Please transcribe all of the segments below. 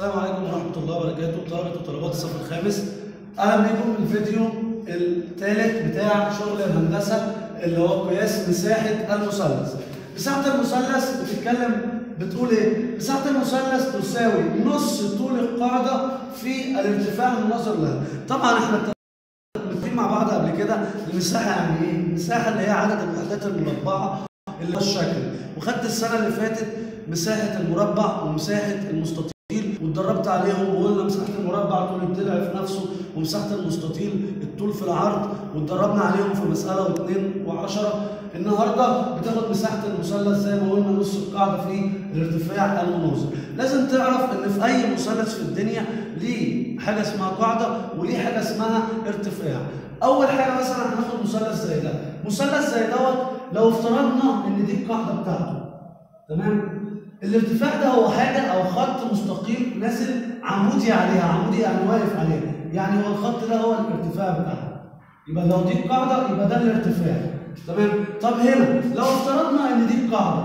السلام عليكم ورحمة الله وبركاته، طلبة وطالبات الصف الخامس. أهلا بكم في الفيديو الثالث بتاع شغل الهندسة اللي هو قياس مساحة المثلث. مساحة المثلث بتقول إيه؟ مساحة المثلث تساوي نص طول القاعدة في الارتفاع المناظر لها. طبعا احنا متفقين مع بعض قبل كده المساحة يعني إيه؟ المساحة اللي هي عدد الوحدات المربعة اللي هو الشكل، وخدت السنة اللي فاتت مساحة المربع ومساحة المستطيل واتدربت عليهم وقلنا مساحة المربع طول الضلع في نفسه ومساحة المستطيل الطول في العرض، واتدربنا عليهم في مسألة و2 و10. النهارده بتاخد مساحة المثلث زي ما قلنا نص القاعدة في الارتفاع المناظر. لازم تعرف إن في أي مثلث في الدنيا ليه حاجة اسمها قاعدة وليه حاجة اسمها ارتفاع. أول حاجة مثلا هناخد مثلث زي ده، مثلث زي دوت لو افترضنا إن دي القاعدة بتاعته، تمام؟ الارتفاع ده هو حاجة أو خط مستقيم نازل عمودي عليها، عمودي يعني واقف عليها، يعني هو الخط ده هو الارتفاع بتاعها. يبقى لو دي القاعدة يبقى ده الارتفاع، تمام؟ طب هنا لو افترضنا إن دي القاعدة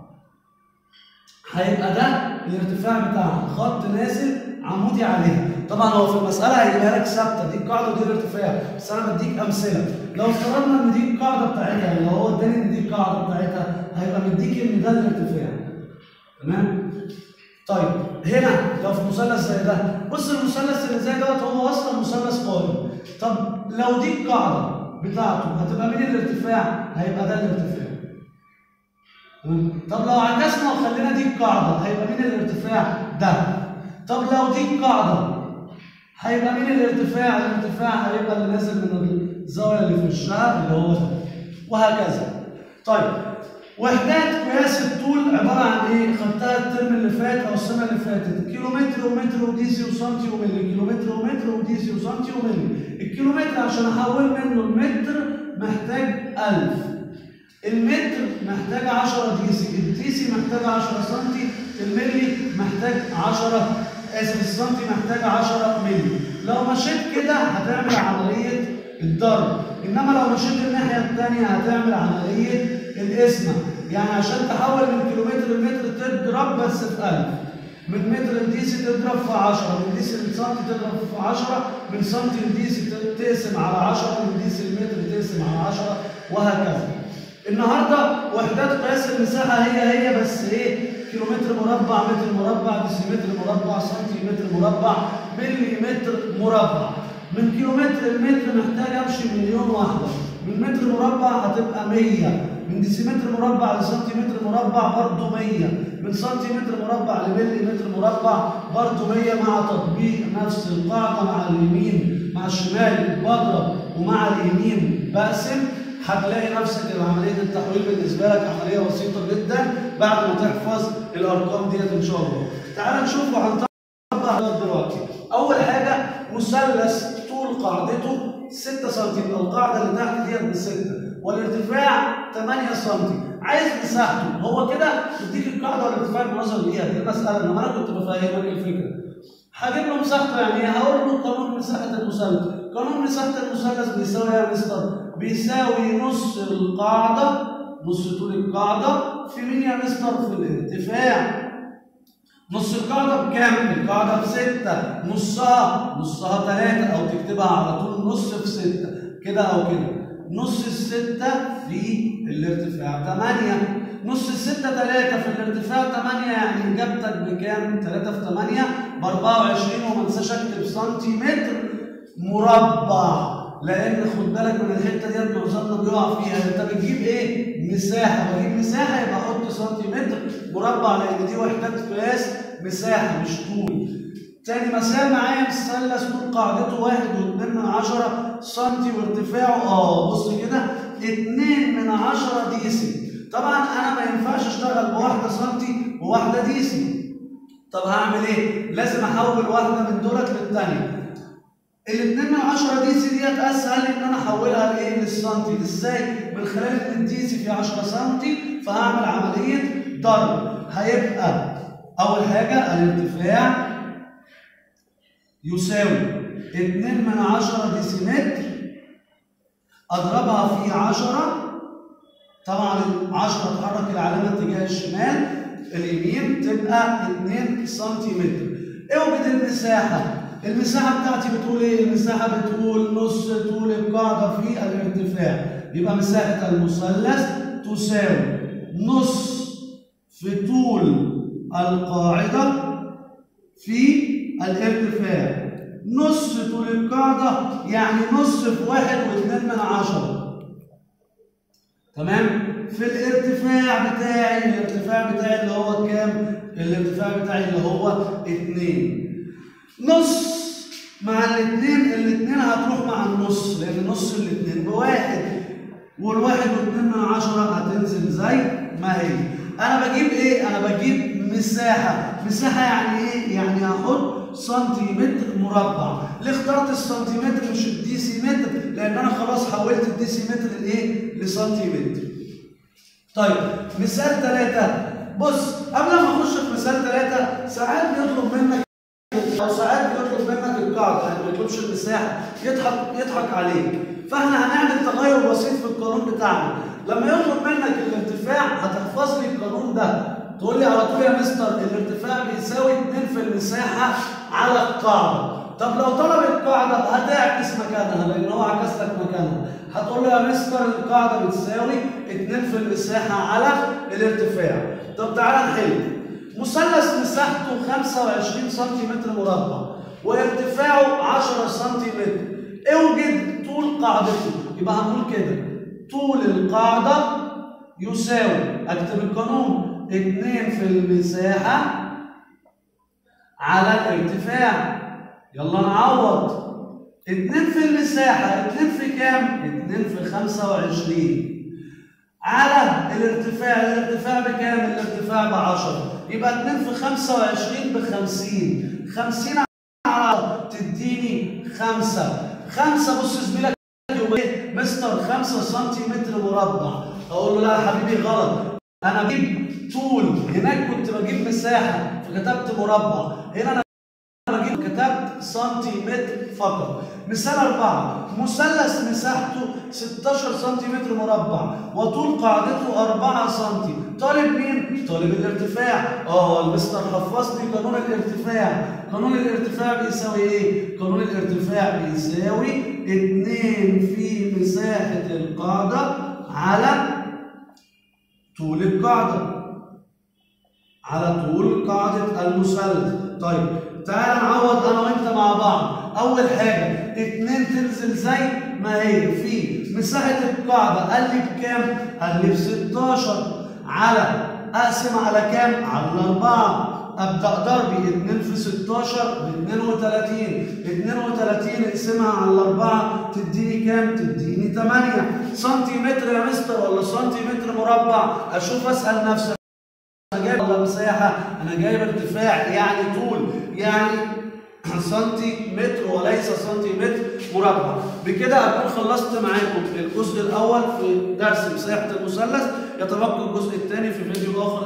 هيبقى ده الارتفاع بتاعها، خط نازل عمودي عليها. طبعا هو في المسألة هيجيبها لك ثابتة، دي القاعدة ودي الارتفاع، بس أنا بديك أمثلة. لو افترضنا إن دي القاعدة بتاعتها، يعني لو هو اداني إن دي القاعدة بتاعتها هيبقى مديك إن ده الارتفاع. تمام؟ طيب هنا لو في مثلث زي ده، بص المثلث اللي زي دوت هو اصلا مثلث قائم. طب لو دي القاعده بتاعته هتبقى مين الارتفاع؟ هيبقى ده الارتفاع. تمام؟ طب لو عكسنا وخلينا دي القاعده هيبقى مين الارتفاع؟ ده. طب لو دي القاعده هيبقى مين الارتفاع؟ الارتفاع هيبقى اللي نازل من الزاويه اللي في وشها اللي هو ده، وهكذا. طيب وحدات قياس الطول عباره عن ايه؟ خدتها الترم اللي فات او السنه اللي فاتت، كيلومتر ومتر وديسي وسنتي وملي، كيلومتر ومتر وديسي وسنتي وملي. الكيلومتر عشان احول منه المتر محتاج 1000، المتر محتاج 10 ديسي، الديسي محتاج 10 سنتي، الملي محتاج 10 السنتي محتاج 10 ملي. لو مشيت كده هتعمل عمليه الضرب، انما لو مشيت الناحيه الثانيه هتعمل عمليه القسمه. يعني عشان تحول من كيلومتر لمتر تضرب بس في 1000، من متر لديسي تضرب في 10، من ديسي لسنتي تضرب في 10، من سنتي لديسي تقسم على 10، من ديسي لمتر تقسم على 10، وهكذا. النهارده وحدات قياس المساحه هي بس ايه؟ كيلومتر مربع، متر مربع، ديسيمتر مربع، سنتيمتر مربع، ملي متر مربع. من كيلومتر لمتر محتاج امشي مليون واحده، من متر مربع هتبقى 100، من ديسيمتر مربع لسنتيمتر مربع برضه 100، من سنتيمتر مربع لملي متر مربع برضه 100، مع تطبيق نفس القاعده مع اليمين مع الشمال بضرب ومع اليمين بقسم. هتلاقي نفسك عمليه التحويل بالنسبه لك عمليه بسيطه جدا بعد ما تحفظ الارقام ديت ان شاء الله. تعال نشوف وهنطبق دلوقتي. اول حاجه مثلث طول قاعدته 6 سم، القاعده اللي تحت ديت ب6 والارتفاع 8 سم. عايز مساحته، هو كده يديك القاعده والارتفاع المناظر ليها، دي المساله انما انا كنت بفهمك الفكره. هجيب له مساحته يعني ايه؟ هقول له قانون مساحه المثلث. قانون مساحه المثلث بيساوي ايه يا مستر؟ بيساوي نص القاعده، نص طول القاعده في مين يا مستر؟ في الارتفاع. نص القاعدة بكام؟ القاعدة ب6، نصها 3، أو تكتبها على طول نص في 6 كده أو كده. نص ال6 في الارتفاع 8، نص ال6 3 في الارتفاع 8، يعني إجابتك بكام؟ 3 في 8 ب24، وما انساش أكتب سنتيمتر مربع، لأن خد بالك من الحتة ديت معظمنا بيقع فيها. أنت بتجيب إيه؟ مساحة، بجيب مساحة يبقى أحط سنتيمتر مربع، لأن دي وحدات قياس مساحة مش طول. تاني مثال معايا مثلث طول قاعدته 1.2 سنتي وارتفاعه بص كده 2 ديسي. طبعا أنا ما ينفعش أشتغل بواحدة سنتي وواحدة ديسي. طب هعمل إيه؟ لازم أحول واحدة من دولت للتانية. ال2 ديسي ديت اسهل ان انا احولها لايه؟ للسنتي. ازاي؟ من خلال ان الديسي في 10 سنتي، فهعمل عمليه ضرب. هيبقى اول حاجه الارتفاع يساوي 2 ديسيمتر اضربها في 10، طبعا ال10 تحرك العلامه اتجاه الشمال، اليمين تبقى 2 سنتيمتر. اوجد المساحة. المساحة بتاعتي بتقول ايه؟ المساحة بتقول نص طول القاعدة في الارتفاع. يبقى مساحة المثلث تساوي نص في طول القاعدة في الارتفاع. نص طول القاعدة يعني نص في 1.2. تمام؟ في الارتفاع بتاعي، اللي هو كام؟ الارتفاع بتاعي اللي هو 2. نص مع الاثنين هتروح مع النص، لأن نص الاثنين بواحد، وال1.2 هتنزل زي ما هي. أنا بجيب إيه؟ أنا بجيب مساحة. مساحة يعني إيه؟ يعني هاخد سنتيمتر مربع. ليه اخترت السنتيمتر مش الديسيمتر؟ لأن أنا خلاص حولت الديسيمتر لإيه؟ لسنتيمتر. طيب مثال 3. بص، قبل ما أخش في مثال 3 ساعات بيطلب منك القاعدة، يعني ما يطلبش المساحة، يضحك عليك. فاحنا هنعمل تغير بسيط في القانون بتاعنا. لما يطلب منك الارتفاع هتحفظ لي القانون ده. تقول لي على طول يا مستر الارتفاع بيساوي 2 في المساحة على القاعدة. طب لو طلب القاعدة هتعكس مكانها، لأن هو عكس لك مكانها. هتقول له يا مستر القاعدة بتساوي 2 في المساحة على الارتفاع. طب تعالى نحل. مثلث مساحته 25 سنتيمتر مربع وارتفاعه 10 سنتيمتر. اوجد طول قاعدته. يبقى هنقول كده طول القاعدة يساوي، اكتب القانون، 2 في المساحة على الارتفاع. يلا نعوض. 2 في المساحة، 2 في كام؟ 2 في 25 على الارتفاع. الارتفاع بكام؟ الارتفاع ب10. يبقى 2 في 25 ب50. 50 على تديني 5. بص زميلك يقول ايه؟ مستر 5 سنتيمتر مربع. اقول له لا يا حبيبي غلط، انا بجيب طول. هناك كنت بجيب مساحة فكتبت مربع، هنا انا كتبت سنتيمتر فقط. مثال 4. مثلث مساحته 16 سنتيمتر مربع وطول قاعدته 4 سنتي. طالب مين؟ طالب الارتفاع. المستر حفظني قانون الارتفاع. قانون الارتفاع بيساوي ايه؟ قانون الارتفاع بيساوي 2 في مساحة القاعدة على طول القاعدة، على طول قاعدة المثلث. طيب تعال نعوض انا وانت مع بعض. اول حاجه 2 تنزل زي ما هي في مساحه القاعده. قال لي بكام؟ قال لي ب16 على، اقسم على كام؟ على 4. ابدا ضربي 2 في 16 ب 32. 32 اقسمها على 4 تديني كام؟ تديني 8 سنتيمتر يا مستر ولا سنتيمتر مربع؟ اشوف، اسال نفسي انا جايب ولا مساحه؟ انا جايب ارتفاع يعني طول، يعني سنتيمتر وليس سنتيمتر مربع. بكده اكون خلصت معاكم الجزء الاول في درس مساحه المثلث. يتبقى الجزء الثاني في فيديو اخر